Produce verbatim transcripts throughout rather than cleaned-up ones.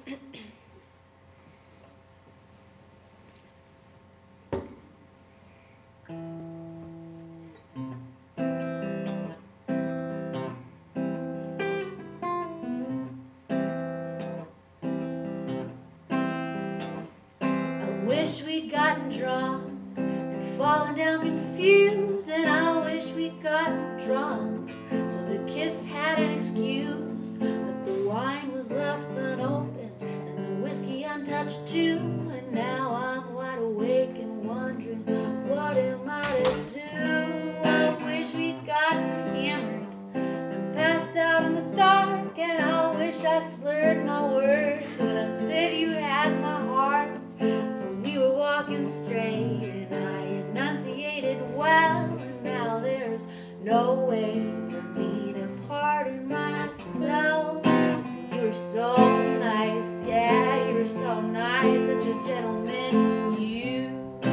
Wish we'd gotten drunk and fallen down confused, and I wish we'd gotten drunk so the kiss had an excuse, but the wine was left unopened and the whiskey untouched too, and now I'm wide awake and wondering, what am I to do? I wish we'd gotten hammered and passed out in the dark, and I wish I slurred my words when I said you had my heart. We were walking straight and I enunciated well, and now there's no way for me to pardon myself. You were so nice, yeah, you were so nice, such a gentleman, you.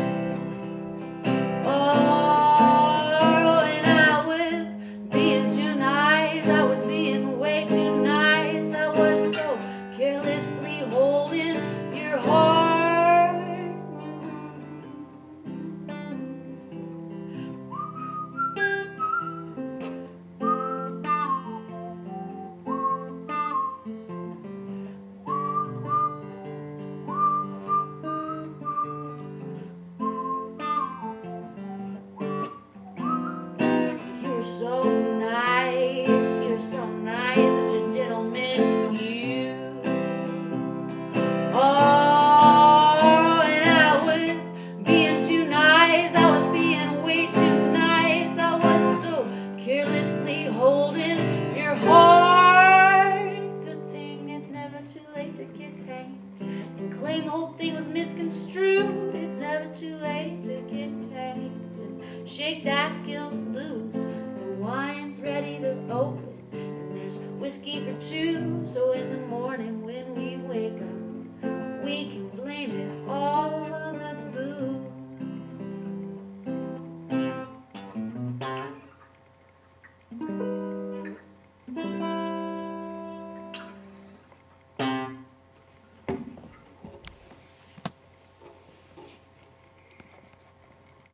Oh, and I was being too nice, I was being way too nice, I was so carelessly holding your heart. You're so nice, you're so nice, such a gentleman, you. Oh, and I was being too nice, I was being way too nice, I was so carelessly holding your heart. Good thing it's never too late to get tamed and claim the whole thing was misconstrued. It's never too late to get tamed and shake that guilt loose. The wine's ready to open and there's whiskey for two, so in the morning when we wake up we can